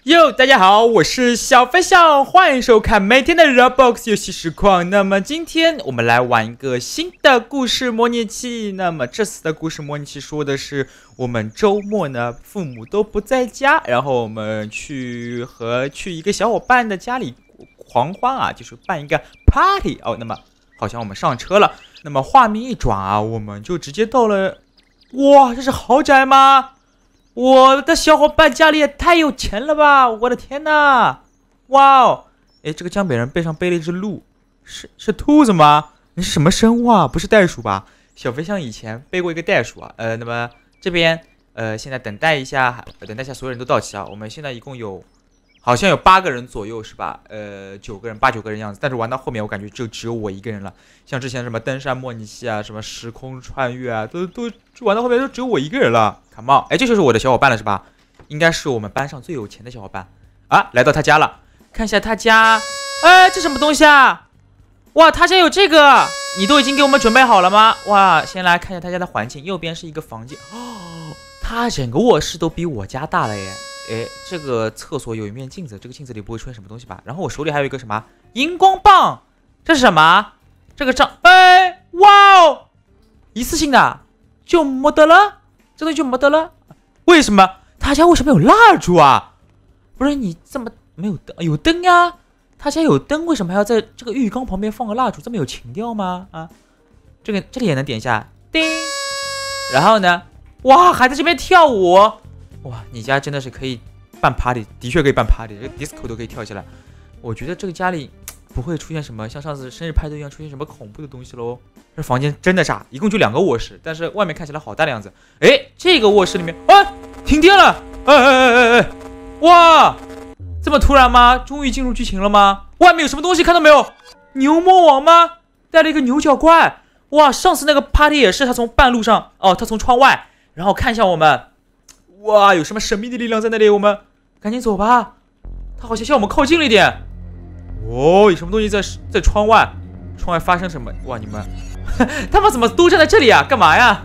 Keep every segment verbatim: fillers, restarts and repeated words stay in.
哟，大家好，我是小飞象，欢迎收看每天的 Roblox 游戏实况。那么今天我们来玩一个新的故事模拟器。那么这次的故事模拟器说的是我们周末呢，父母都不在家，然后我们去和去一个小伙伴的家里狂欢啊，就是办一个 party 哦。那么好像我们上车了，那么画面一转啊，我们就直接到了。哇，这是豪宅吗？我的小伙伴家里也太有钱了吧！我的天哪！哇哦！哎，这个江北人背上背了一只鹿，是是兔子吗？你是什么生物啊？不是袋鼠吧？小飞象以前背过一个袋鼠啊。呃，那么这边呃，现在等待一下，等待一下所有人都到齐啊。我们现在一共有好像有八个人左右是吧？呃，九个人，八九个人样子。但是玩到后面，我感觉就只有我一个人了。像之前什么登山模拟器啊，什么时空穿越啊，都都就玩到后面就只有我一个人了。Come on， 哎，这就是我的小伙伴了是吧？应该是我们班上最有钱的小伙伴啊！来到他家了，看一下他家。哎，这什么东西啊？哇，他家有这个，你都已经给我们准备好了吗？哇，先来看一下他家的环境，右边是一个房间。哦，他整个卧室都比我家大了耶。哎，这个厕所有一面镜子，这个镜子里不会出现什么东西吧？然后我手里还有一个什么荧光棒，这是什么？这个杖，哎，哇哦，一次性的就没得了，这东西就没得了。为什么他家为什么有蜡烛啊？不是你这么没有灯？有灯呀，他家有灯，为什么还要在这个浴缸旁边放个蜡烛？这么有情调吗？啊，这个这里也能点一下，叮。然后呢，哇，还在这边跳舞。哇，你家真的是可以办 party， 的确可以办 party， 这个 disco 都可以跳起来。我觉得这个家里不会出现什么像上次生日派对一样出现什么恐怖的东西喽。这房间真的傻，一共就两个卧室，但是外面看起来好大的样子。哎，这个卧室里面，哎，停电了！哎哎哎哎哎，哇，这么突然吗？终于进入剧情了吗？外面有什么东西看到没有？牛魔王吗？带了一个牛角怪。哇，上次那个 party 也是他从半路上，哦，他从窗外，然后看向我们。哇，有什么神秘的力量在那里？我们赶紧走吧。他好像向我们靠近了一点。哦，有什么东西在在窗外？窗外发生什么？哇，你们，他们怎么都站在这里啊？干嘛呀？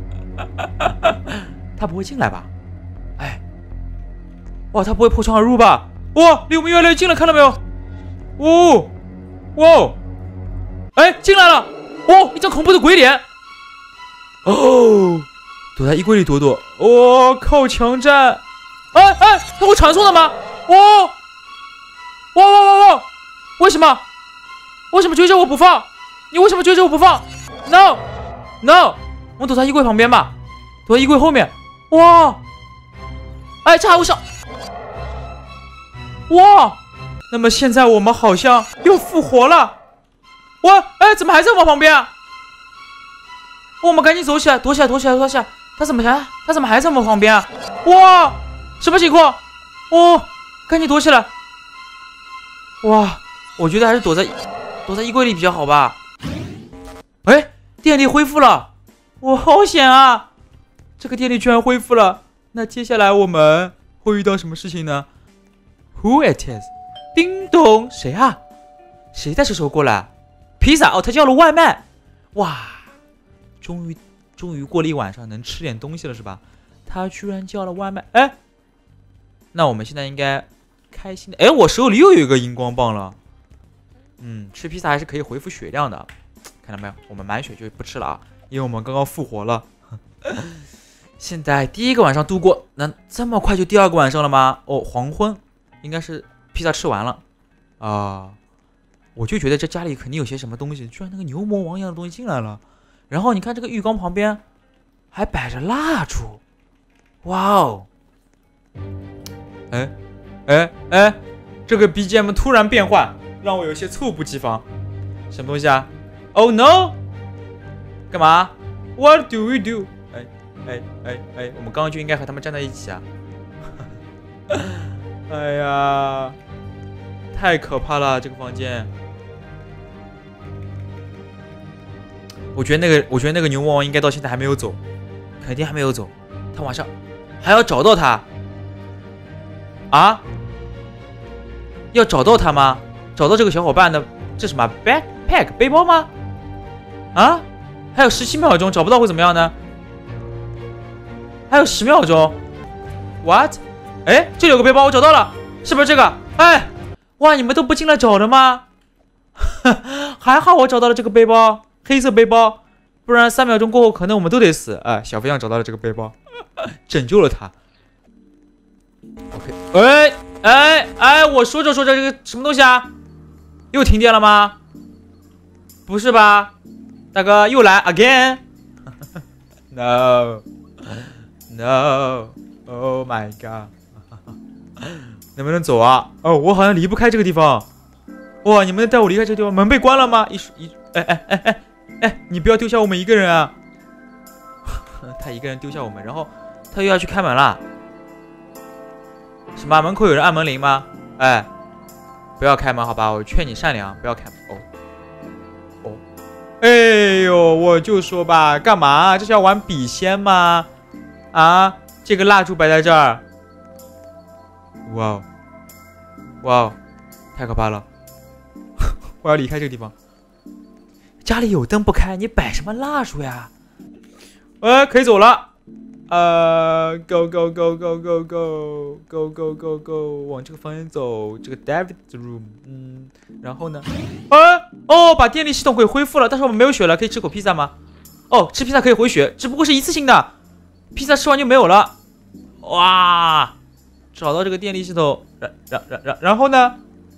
他不会进来吧？哎，哇，他不会破窗而入吧？哇，离我们越来越近了，看到没有？哦，哇，哎，进来了！哦，一张恐怖的鬼脸。哦。躲在衣柜里躲躲，哦，靠墙站，哎哎，他会传送的吗？哦，哇哇哇哇，为什么？为什么追着我不放？你为什么追着我不放 ？No No， 我们躲在衣柜旁边吧，躲在衣柜后面。哇，哎，这还会上？哇，那么现在我们好像又复活了。哇，哎，怎么还在我旁边啊？我们赶紧走起来，躲起来，躲起来，躲起来。他怎么还他怎么还在我们旁边啊？哇，什么情况？哦，赶紧躲起来！哇，我觉得还是躲在躲在衣柜里比较好吧。哎，电力恢复了，我好险啊！这个电力居然恢复了，那接下来我们会遇到什么事情呢 ？Who it is？ 叮咚，谁啊？谁在这时候过来？披萨哦，他叫了外卖。哇，终于。终于过了一晚上，能吃点东西了是吧？他居然叫了外卖，哎，那我们现在应该开心的。哎，我手里又有一个荧光棒了。嗯，吃披萨还是可以恢复血量的，看到没有？我们满血就不吃了啊，因为我们刚刚复活了。现在第一个晚上度过，那这么快就第二个晚上了吗？哦，黄昏，应该是披萨吃完了啊。我就觉得这家里肯定有些什么东西，居然那个牛魔王一样的东西进来了。然后你看这个浴缸旁边还摆着蜡烛，哇哦！哎哎哎，这个 B G M 突然变换，让我有些猝不及防。什么东西啊 ？Oh no！ 干嘛 ？What do we do？ 哎哎哎哎，我们刚刚就应该和他们站在一起啊！哎呀，太可怕了，这个房间。我觉得那个，我觉得那个牛魔王应该到现在还没有走，肯定还没有走。他晚上还要找到他啊？要找到他吗？找到这个小伙伴的，这什么 backpack 背包吗？啊？还有十七秒钟，找不到会怎么样呢？还有十秒钟 ，what？ 哎，这里有个背包，我找到了。 是不是这个？哎，哇，你们都不进来找的吗？还好我找到了这个背包，黑色背包，不然三秒钟过后可能我们都得死。哎，小飞象找到了这个背包，拯救了他。OK， 哎哎哎，我说着说着，这个什么东西啊？又停电了吗？不是吧，大哥又来 again？No No Oh my God！ 能不能走啊？哦，我好像离不开这个地方。哇，你们能带我离开这个地方？门被关了吗？一一哎哎哎哎哎，你不要丢下我们一个人啊！他一个人丢下我们，然后他又要去开门了。什么？门口有人按门铃吗？哎，不要开门好吧，我劝你善良，不要开门。哦哦，哎呦，我就说吧，干嘛？这是要玩笔仙吗？啊，这个蜡烛摆在这儿，哇哦，哇哦，太可怕了！我要离开这个地方。家里有灯不开，你摆什么蜡烛呀？呃，可以走了。呃 ，go go go go go go go go go go， 往这个方向走。这个 David's room， 嗯，然后呢？啊，哦，把电力系统给恢复了，但是我们没有血了，可以吃口披萨吗？哦，吃披萨可以回血，只不过是一次性的，披萨吃完就没有了。哇，找到这个电力系统，然然然然然后呢？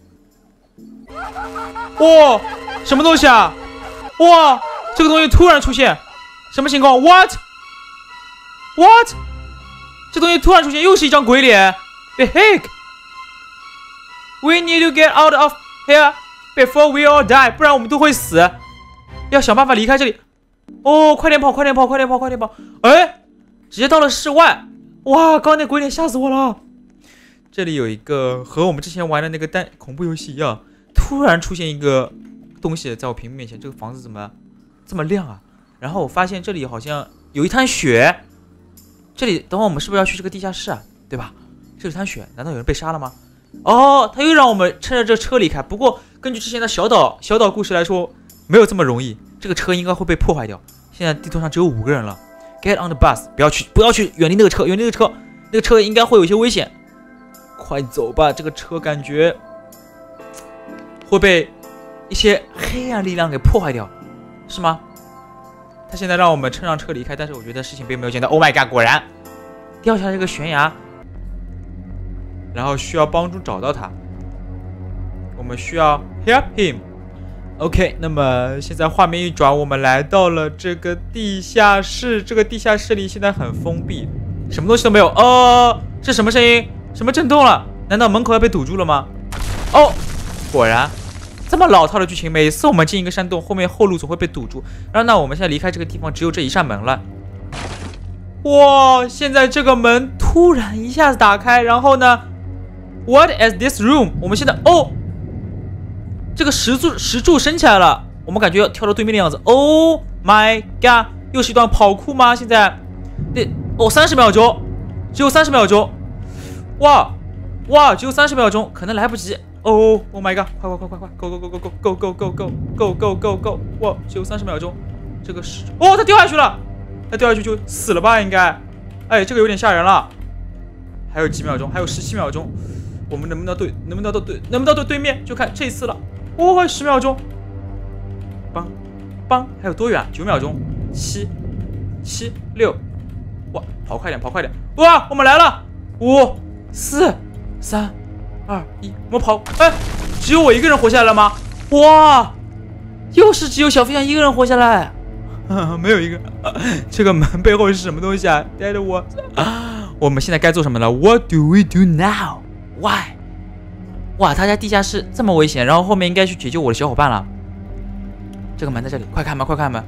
哇，什么东西啊？哇，这个东西突然出现，什么情况 ？What？ What？ 这东西突然出现，又是一张鬼脸。The heck？ We need to get out of here before we all die， 不然我们都会死。要想办法离开这里。哦，快点跑，快点跑，快点跑，快点跑！哎，直接到了室外。哇，刚刚那鬼脸吓死我了。这里有一个和我们之前玩的那个单恐怖游戏一样，突然出现一个东西在我屏幕面前。这个房子怎么这么亮啊？然后我发现这里好像有一滩血。这里等会我们是不是要去这个地下室啊？对吧？这里滩血，难道有人被杀了吗？哦，他又让我们趁着这车离开。不过根据之前的小岛小岛故事来说，没有这么容易。这个车应该会被破坏掉。现在地图上只有五个人了。Get on the bus， 不要去，不要去，远离那个车，远离那个车，那个车应该会有些危险。快走吧，这个车感觉会被一些黑暗力量给破坏掉，是吗？他现在让我们乘上车离开，但是我觉得事情并没有见到。Oh my god！ 果然掉下来这个悬崖，然后需要帮助找到他。我们需要 help him。OK， 那么现在画面一转，我们来到了这个地下室。这个地下室里现在很封闭，什么东西都没有。哦，是什么声音？什么震动了？难道门口要被堵住了吗？哦，果然。这么老套的剧情，每次我们进一个山洞，后面后路总会被堵住。然后，那我们现在离开这个地方，只有这一扇门了。哇！现在这个门突然一下子打开，然后呢 ？What is this room？ 我们现在哦，这个石柱石柱升起来了，我们感觉要跳到对面的样子。Oh my god！ 又是一段跑酷吗？现在，对，哦，三十秒钟，只有三十秒钟。哇哇，只有三十秒钟，可能来不及。哦 ，Oh my god！ 快快快快快 ，Go Go Go Go Go Go Go Go Go Go Go Go！ 哇，只有三十秒钟，这个是哦，他掉下去了，他掉下去就死了吧？应该，哎，这个有点吓人了。还有几秒钟，还有十七秒钟，我们能不能到对？能不能到对？能不能到对对面？就看这一次了。哦，十秒钟，邦邦，还有多远？九秒钟，七七六，哇，跑快点，跑快点！哇，我们来了，五四三。二一，我们跑！哎，只有我一个人活下来了吗？哇，又是只有小飞象一个人活下来，没有一个。这个门背后是什么东西啊？带着我，我们现在该做什么了 ？What do we do now? Why？ 哇，他家地下室这么危险，然后后面应该去解救我的小伙伴了。这个门在这里，快开门，快开门！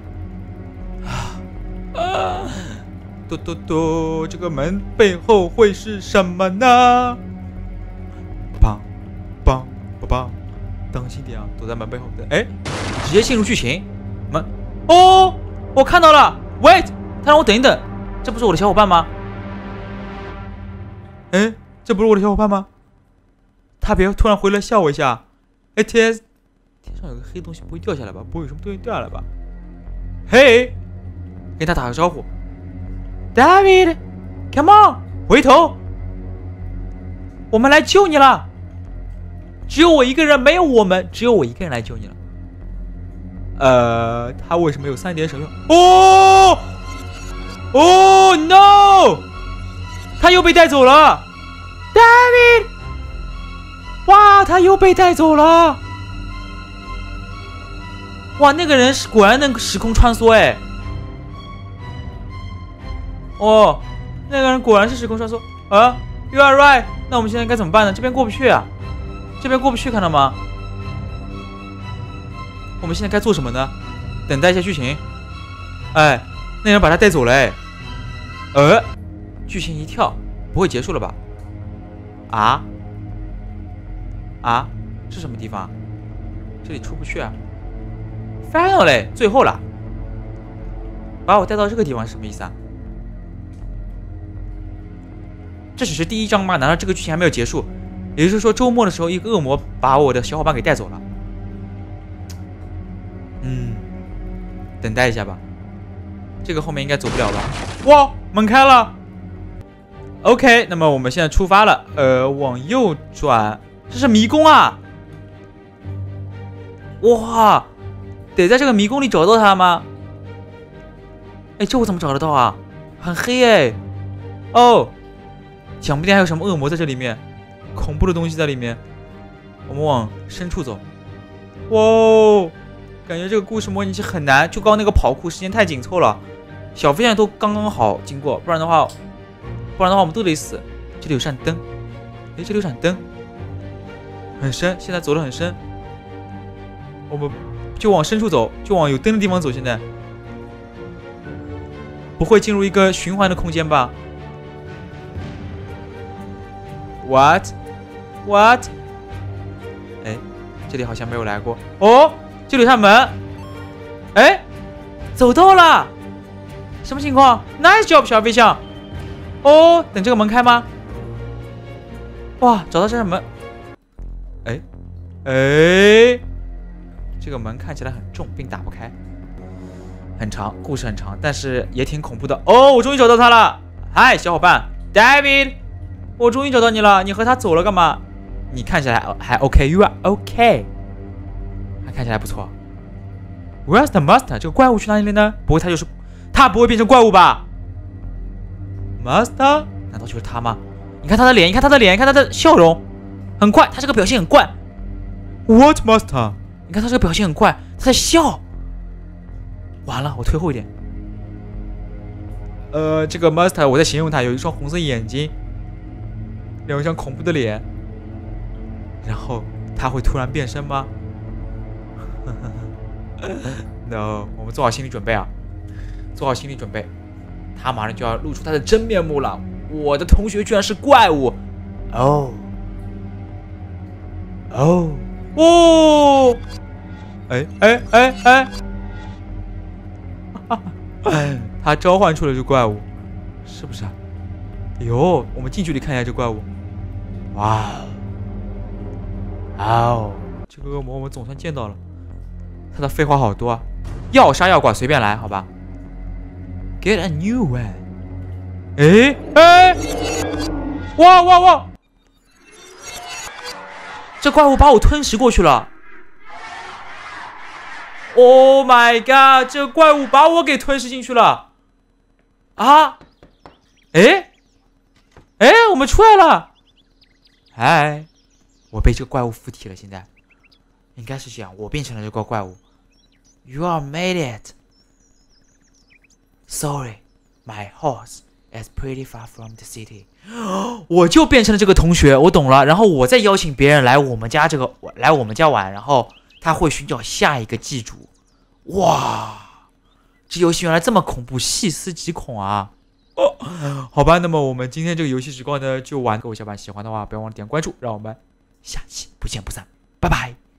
啊，嘟嘟嘟，这个门背后会是什么呢？棒棒棒棒，当心点啊！躲在门背后的，哎，直接进入剧情。门，哦，我看到了 ，Wait， 他让我等一等，这不是我的小伙伴吗？哎，这不是我的小伙伴吗？他别突然回来吓我一下。哎，天，天上有个黑东西，不会掉下来吧？不会有什么东西掉下来吧？嘿，跟他打个招呼 ，David，Come on，回头。 我们来救你了。只有我一个人，没有我们，只有我一个人来救你了。呃，他为什么有三点手榴？哦哦 no！ 他又被带走了 ，David！ 哇，他又被带走了！哇，那个人是果然能时空穿梭哎！哦，那个人果然是时空穿梭啊 ！You are right。那我们现在该怎么办呢？这边过不去啊，这边过不去，看到吗？我们现在该做什么呢？等待一下剧情。哎，那人把他带走了哎。呃，剧情一跳，不会结束了吧？啊？啊？是什么地方？这里出不去啊。Finally， 最后了。把我带到这个地方是什么意思啊？这只是第一章吗？难道这个剧情还没有结束？也就是说，周末的时候，一个恶魔把我的小伙伴给带走了。嗯，等待一下吧。这个后面应该走不了吧？哇，门开了。OK， 那么我们现在出发了。呃，往右转，这是迷宫啊！哇，得在这个迷宫里找到它吗？哎，这我怎么找得到啊？很黑哎。哦，讲不定还有什么恶魔在这里面，恐怖的东西在里面。我们往深处走。哇哦！感觉这个故事模拟器很难，就刚刚那个跑酷时间太紧凑了，小飞象都刚刚好经过，不然的话，不然的话我们都得死。这里有扇灯，哎，这里有盏灯，很深，现在走得很深，我们就往深处走，就往有灯的地方走。现在不会进入一个循环的空间吧 ？What? What? 哎，这里好像没有来过哦。这里有扇门，哎，走到了，什么情况 ？Nice job， 小飞象。哦，等这个门开吗？哇，找到这扇门。哎，哎，这个门看起来很重，并打不开，很长，故事很长，但是也挺恐怖的。哦，我终于找到他了。嗨，小伙伴 ，David， 我终于找到你了。你和他走了干嘛？你看起来还 OK，You are OK。看起来不错。Where's the master？ 这个怪物去哪里了呢？不会他就是，他不会变成怪物吧 ？Master？ 难道就是他吗？你看他的脸，你看他的脸，你看他的笑容，很怪，他这个表现很怪。What master？ 你看他这个表现很怪，他在笑。完了，我退后一点。呃，这个 master 我在形容他有一双红色眼睛，有一张恐怖的脸，然后他会突然变身吗？No， 我们做好心理准备啊！做好心理准备，他马上就要露出他的真面目了。我的同学居然是怪物！哦哦哦！哎哎哎哎！哎，他召唤出了这怪物，是不是啊？哟，我们近距离看一下这怪物。哇哦！这个恶魔我们总算见到了。他的废话好多啊，要杀要剐随便来，好吧 ？Get a new one。哎哎，哇哇哇！这怪物把我吞噬过去了。Oh my god！ 这怪物把我给吞噬进去了。啊！哎哎，我们出来了。嗨，我被这个怪物附体了，现在应该是这样，我变成了这个怪物。You are made it. Sorry, my horse is pretty far from the city. 我就变成了这个同学，我懂了。然后我再邀请别人来我们家这个来我们家玩，然后他会寻找下一个寄主。哇，这游戏原来这么恐怖，细思极恐啊！哦，好吧，那么我们今天这个游戏时光呢就玩。各位小伙伴喜欢的话，不要忘了点关注，让我们下期不见不散，拜拜。